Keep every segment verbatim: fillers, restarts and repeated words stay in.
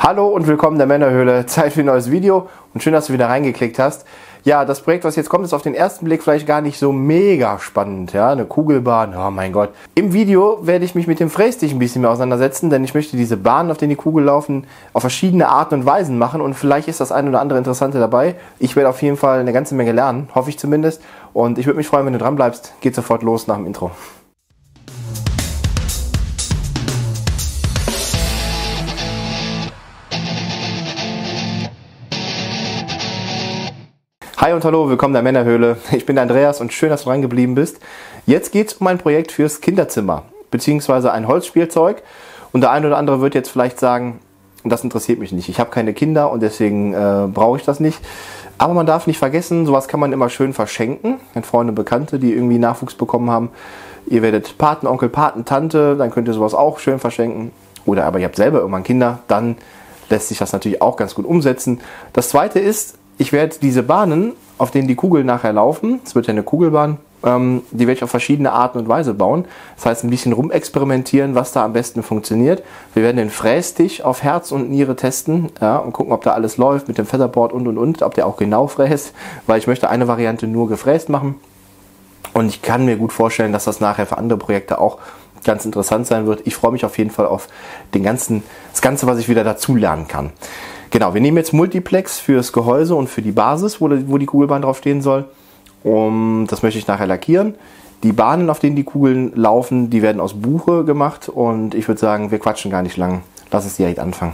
Hallo und willkommen in der Männerhöhle. Zeit für ein neues Video und schön, dass du wieder reingeklickt hast. Ja, das Projekt, was jetzt kommt, ist auf den ersten Blick vielleicht gar nicht so mega spannend. Ja, eine Kugelbahn, oh mein Gott. Im Video werde ich mich mit dem Frästich ein bisschen mehr auseinandersetzen, denn ich möchte diese Bahnen, auf denen die Kugeln laufen, auf verschiedene Arten und Weisen machen und vielleicht ist das ein oder andere Interessante dabei. Ich werde auf jeden Fall eine ganze Menge lernen, hoffe ich zumindest. Und ich würde mich freuen, wenn du dran bleibst. Geht sofort los nach dem Intro. Hi und hallo, willkommen in der Männerhöhle. Ich bin der Andreas und schön, dass du reingeblieben bist. Jetzt geht es um ein Projekt fürs Kinderzimmer, beziehungsweise ein Holzspielzeug. Und der eine oder andere wird jetzt vielleicht sagen, das interessiert mich nicht. Ich habe keine Kinder und deswegen äh, brauche ich das nicht. Aber man darf nicht vergessen, sowas kann man immer schön verschenken. An Freunde, Bekannte, die irgendwie Nachwuchs bekommen haben. Ihr werdet Patenonkel, Patentante, dann könnt ihr sowas auch schön verschenken. Oder aber ihr habt selber irgendwann Kinder, dann lässt sich das natürlich auch ganz gut umsetzen. Das zweite ist, ich werde diese Bahnen, auf denen die Kugeln nachher laufen, es wird ja eine Kugelbahn, ähm, die werde ich auf verschiedene Arten und Weise bauen. Das heißt, ein bisschen rumexperimentieren, was da am besten funktioniert. Wir werden den Frästisch auf Herz und Niere testen, ja, und gucken, ob da alles läuft mit dem Featherboard und und und, ob der auch genau fräst, weil ich möchte eine Variante nur gefräst machen. Und ich kann mir gut vorstellen, dass das nachher für andere Projekte auch ganz interessant sein wird. Ich freue mich auf jeden Fall auf den ganzen, das Ganze, was ich wieder dazu lernen kann. Genau, wir nehmen jetzt Multiplex fürs Gehäuse und für die Basis, wo die, wo die Kugelbahn drauf stehen soll. Um, das möchte ich nachher lackieren. Die Bahnen, auf denen die Kugeln laufen, die werden aus Buche gemacht und ich würde sagen, wir quatschen gar nicht lang. Lass uns direkt anfangen.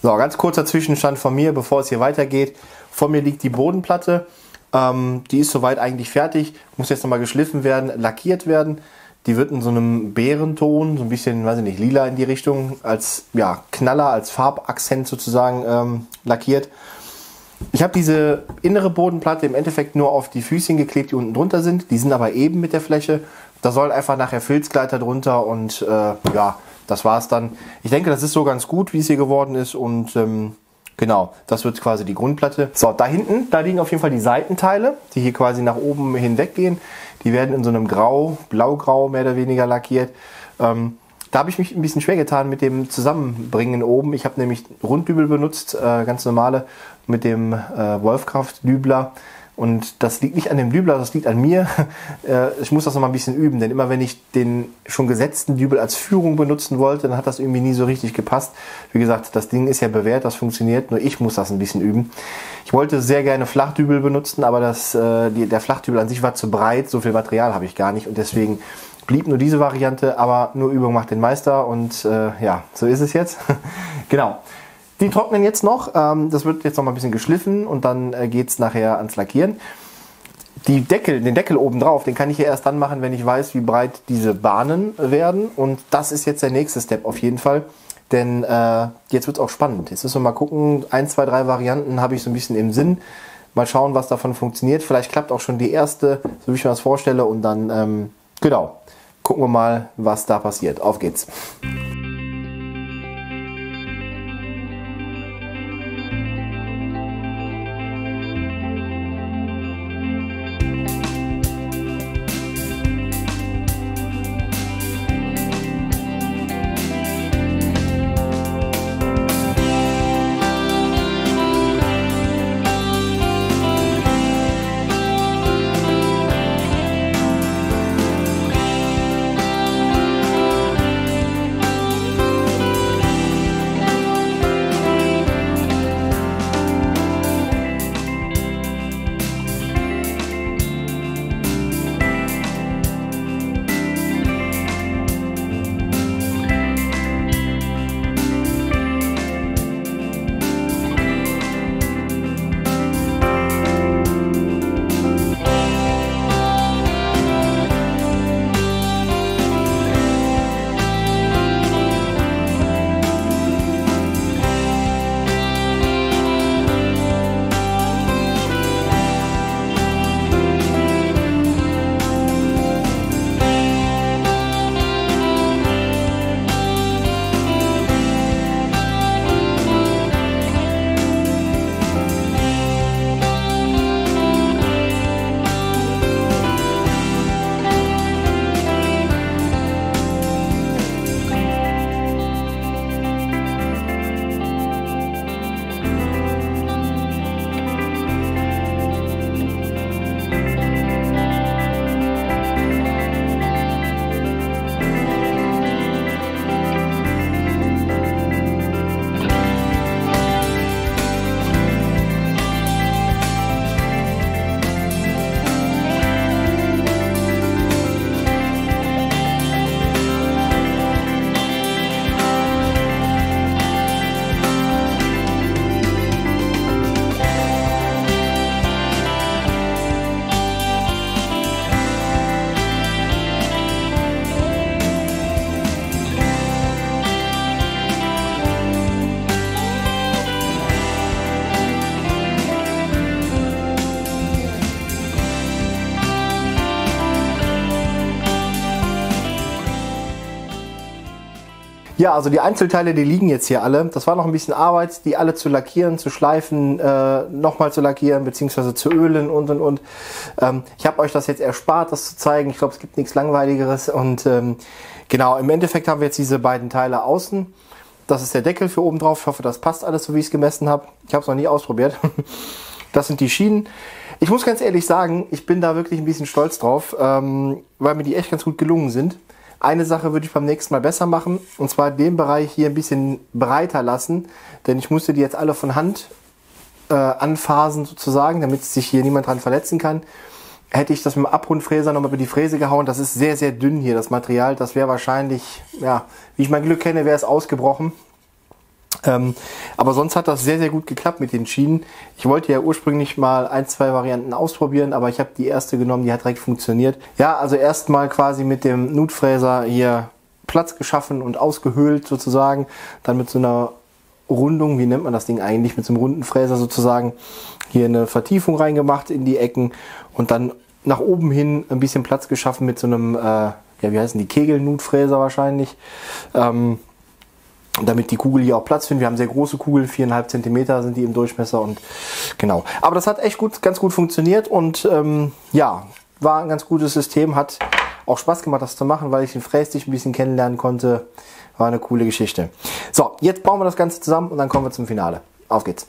So, ganz kurzer Zwischenstand von mir, bevor es hier weitergeht. Vor mir liegt die Bodenplatte. Ähm, die ist soweit eigentlich fertig. Muss jetzt nochmal geschliffen werden, lackiert werden. Die wird in so einem Bärenton, so ein bisschen, weiß ich nicht, lila in die Richtung, als ja, Knaller, als Farbakzent sozusagen ähm, lackiert. Ich habe diese innere Bodenplatte im Endeffekt nur auf die Füßchen geklebt, die unten drunter sind. Die sind aber eben mit der Fläche. Da soll einfach nachher Filzgleiter drunter und äh, ja, das war's dann. Ich denke, das ist so ganz gut, wie es hier geworden ist und ähm, genau, das wird quasi die Grundplatte. So, da hinten, da liegen auf jeden Fall die Seitenteile, die hier quasi nach oben hinweg gehen. Die werden in so einem Grau, Blau-Grau mehr oder weniger lackiert. Ähm, da habe ich mich ein bisschen schwer getan mit dem Zusammenbringen oben. Ich habe nämlich Runddübel benutzt, äh, ganz normale, mit dem äh, Wolfkraft-Dübler. Und das liegt nicht an dem Dübler, das liegt an mir. Äh, ich muss das noch mal ein bisschen üben, denn immer wenn ich den schon gesetzten Dübel als Führung benutzen wollte, dann hat das irgendwie nie so richtig gepasst. Wie gesagt, das Ding ist ja bewährt, das funktioniert, nur ich muss das ein bisschen üben. Ich wollte sehr gerne Flachdübel benutzen, aber das, äh, die, der Flachdübel an sich war zu breit, so viel Material habe ich gar nicht und deswegen blieb nur diese Variante, aber nur Übung macht den Meister und äh, ja, so ist es jetzt. Genau. Die trocknen jetzt noch, ähm, das wird jetzt noch mal ein bisschen geschliffen und dann äh, geht es nachher ans Lackieren. Die Deckel, den Deckel oben drauf, den kann ich ja erst dann machen, wenn ich weiß, wie breit diese Bahnen werden und das ist jetzt der nächste Step auf jeden Fall, denn äh, jetzt wird es auch spannend. Jetzt müssen wir mal gucken, ein, zwei, drei Varianten habe ich so ein bisschen im Sinn. Mal schauen, was davon funktioniert. Vielleicht klappt auch schon die erste, so wie ich mir das vorstelle und dann, ähm, genau, gucken wir mal, was da passiert. Auf geht's! Ja, also die Einzelteile, die liegen jetzt hier alle. Das war noch ein bisschen Arbeit, die alle zu lackieren, zu schleifen, äh, nochmal zu lackieren, beziehungsweise zu ölen und und und. Ähm, ich habe euch das jetzt erspart, das zu zeigen. Ich glaube, es gibt nichts Langweiligeres. Und ähm, genau, im Endeffekt haben wir jetzt diese beiden Teile außen. Das ist der Deckel für oben drauf. Ich hoffe, das passt alles, so wie ich es gemessen habe. Ich habe es noch nie ausprobiert. Das sind die Schienen. Ich muss ganz ehrlich sagen, ich bin da wirklich ein bisschen stolz drauf, ähm, weil mir die echt ganz gut gelungen sind. Eine Sache würde ich beim nächsten Mal besser machen, und zwar den Bereich hier ein bisschen breiter lassen, denn ich musste die jetzt alle von Hand äh, anphasen sozusagen, damit sich hier niemand dran verletzen kann. Hätte ich das mit dem Abrundfräser nochmal über die Fräse gehauen, das ist sehr, sehr dünn hier, das Material, das wäre wahrscheinlich, ja, wie ich mein Glück kenne, wäre es ausgebrochen. Ähm, aber sonst hat das sehr, sehr gut geklappt mit den Schienen. Ich wollte ja ursprünglich mal ein, zwei Varianten ausprobieren, aber ich habe die erste genommen, die hat direkt funktioniert. Ja, also erstmal quasi mit dem Nutfräser hier Platz geschaffen und ausgehöhlt sozusagen. Dann mit so einer Rundung, wie nennt man das Ding eigentlich, mit so einem runden Fräser sozusagen hier eine Vertiefung reingemacht in die Ecken und dann nach oben hin ein bisschen Platz geschaffen mit so einem, äh, ja, wie heißen die, Kegelnutfräser wahrscheinlich. Ähm, damit die Kugel hier auch Platz findet. Wir haben sehr große Kugeln, viereinhalb Zentimeter sind die im Durchmesser und genau. Aber das hat echt gut, ganz gut funktioniert und ähm, ja, war ein ganz gutes System, hat auch Spaß gemacht, das zu machen, weil ich den Frästich ein bisschen kennenlernen konnte. War eine coole Geschichte. So, jetzt bauen wir das Ganze zusammen und dann kommen wir zum Finale. Auf geht's!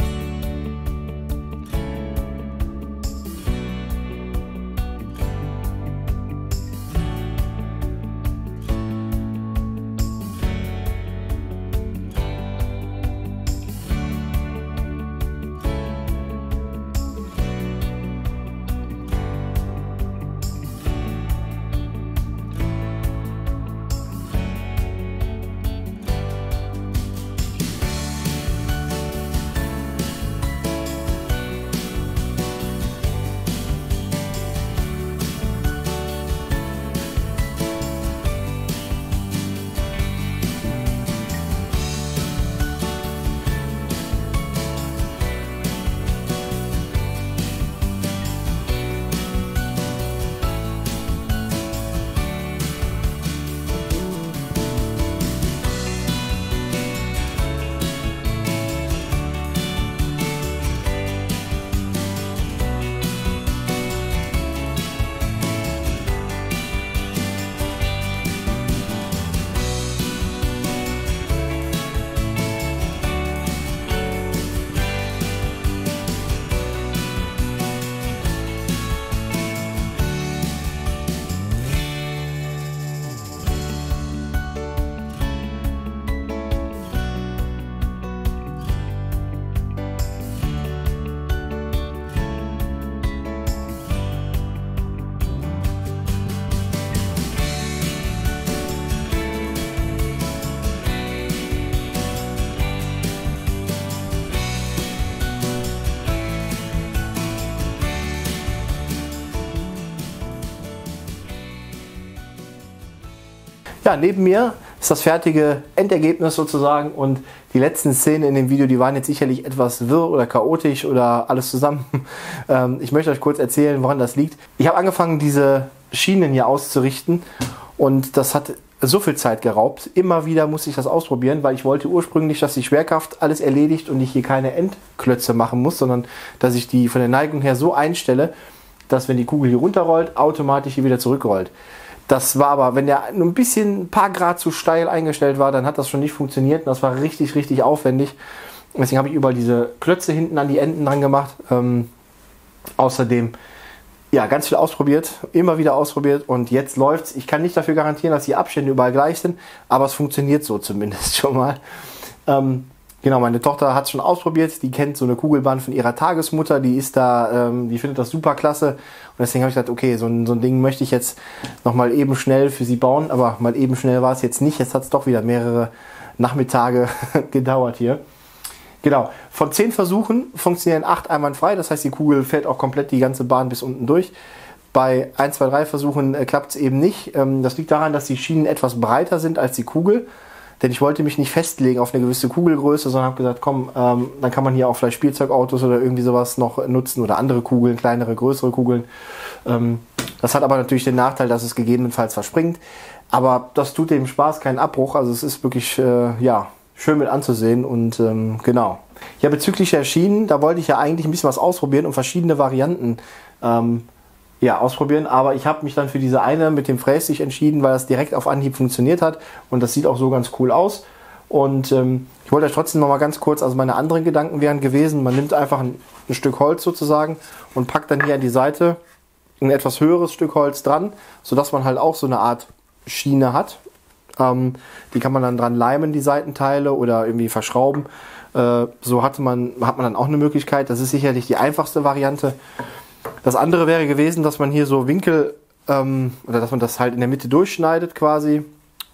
Ja, neben mir ist das fertige Endergebnis sozusagen und die letzten Szenen in dem Video, die waren jetzt sicherlich etwas wirr oder chaotisch oder alles zusammen. Ähm, ich möchte euch kurz erzählen, woran das liegt. Ich habe angefangen, diese Schienen hier auszurichten und das hat so viel Zeit geraubt. Immer wieder musste ich das ausprobieren, weil ich wollte ursprünglich, dass die Schwerkraft alles erledigt und ich hier keine Endklötze machen muss, sondern dass ich die von der Neigung her so einstelle, dass wenn die Kugel hier runterrollt, automatisch hier wieder zurückrollt. Das war aber, wenn der nur ein bisschen, ein paar Grad zu steil eingestellt war, dann hat das schon nicht funktioniert und das war richtig, richtig aufwendig. Deswegen habe ich überall diese Klötze hinten an die Enden dran gemacht. Ähm, außerdem, ja, ganz viel ausprobiert, immer wieder ausprobiert und jetzt läuft's. Ich kann nicht dafür garantieren, dass die Abstände überall gleich sind, aber es funktioniert so zumindest schon mal. Ähm, Genau, meine Tochter hat es schon ausprobiert, die kennt so eine Kugelbahn von ihrer Tagesmutter, die ist da, ähm, die findet das super klasse und deswegen habe ich gedacht, okay, so ein, so ein Ding möchte ich jetzt nochmal eben schnell für sie bauen, aber mal eben schnell war es jetzt nicht, jetzt hat es doch wieder mehrere Nachmittage gedauert hier. Genau, von zehn Versuchen funktionieren acht einwandfrei, das heißt die Kugel fährt auch komplett die ganze Bahn bis unten durch. Bei eins, zwei, drei Versuchen äh, klappt es eben nicht, ähm, das liegt daran, dass die Schienen etwas breiter sind als die Kugel. Denn ich wollte mich nicht festlegen auf eine gewisse Kugelgröße, sondern habe gesagt, komm, ähm, dann kann man hier auch vielleicht Spielzeugautos oder irgendwie sowas noch nutzen oder andere Kugeln, kleinere, größere Kugeln. Ähm, das hat aber natürlich den Nachteil, dass es gegebenenfalls verspringt. Aber das tut dem Spaß keinen Abbruch. Also es ist wirklich äh, ja, schön mit anzusehen und ähm, genau. Ja, bezüglich der Schienen, da wollte ich ja eigentlich ein bisschen was ausprobieren und verschiedene Varianten ähm, Ja, ausprobieren, aber ich habe mich dann für diese eine mit dem Frästich entschieden, weil das direkt auf Anhieb funktioniert hat und das sieht auch so ganz cool aus. Und ähm, ich wollte euch trotzdem noch mal ganz kurz, also meine anderen Gedanken wären gewesen, man nimmt einfach ein, ein Stück Holz sozusagen und packt dann hier an die Seite ein etwas höheres Stück Holz dran, sodass man halt auch so eine Art Schiene hat. Ähm, die kann man dann dran leimen, die Seitenteile, oder irgendwie verschrauben. Äh, so hatte man, hat man dann auch eine Möglichkeit. Das ist sicherlich die einfachste Variante. Das andere wäre gewesen, dass man hier so Winkel, ähm, oder dass man das halt in der Mitte durchschneidet quasi,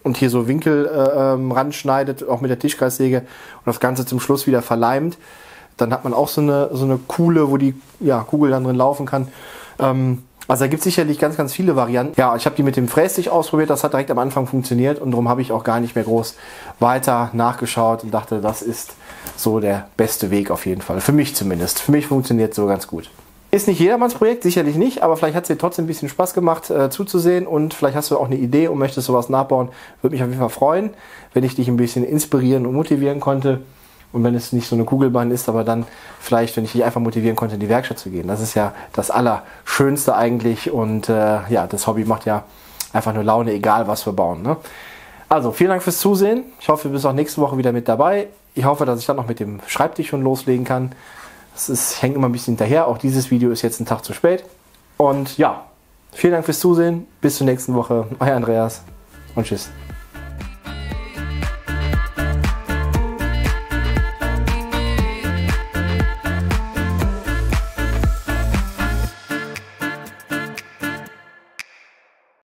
und hier so Winkel äh, ähm, ranschneidet, auch mit der Tischkreissäge und das Ganze zum Schluss wieder verleimt. Dann hat man auch so eine, so eine Kuhle, wo die ja, Kugel dann drin laufen kann. Ähm, also da gibt es sicherlich ganz, ganz viele Varianten. Ja, ich habe die mit dem Frässtich ausprobiert, das hat direkt am Anfang funktioniert und darum habe ich auch gar nicht mehr groß weiter nachgeschaut und dachte, das ist so der beste Weg auf jeden Fall. Für mich zumindest. Für mich funktioniert so ganz gut. Ist nicht jedermanns Projekt, sicherlich nicht, aber vielleicht hat es dir trotzdem ein bisschen Spaß gemacht äh, zuzusehen und vielleicht hast du auch eine Idee und möchtest sowas nachbauen. Würde mich auf jeden Fall freuen, wenn ich dich ein bisschen inspirieren und motivieren konnte. Und wenn es nicht so eine Kugelbahn ist, aber dann vielleicht, wenn ich dich einfach motivieren konnte, in die Werkstatt zu gehen. Das ist ja das Allerschönste eigentlich und äh, ja, das Hobby macht ja einfach nur Laune, egal was wir bauen. Ne? Also, vielen Dank fürs Zusehen. Ich hoffe, du bist auch nächste Woche wieder mit dabei. Ich hoffe, dass ich dann noch mit dem Schreibtisch schon loslegen kann. Es ist, hängt immer ein bisschen hinterher. Auch dieses Video ist jetzt ein Tag zu spät. Und ja, vielen Dank fürs Zusehen. Bis zur nächsten Woche. Euer Andreas und tschüss.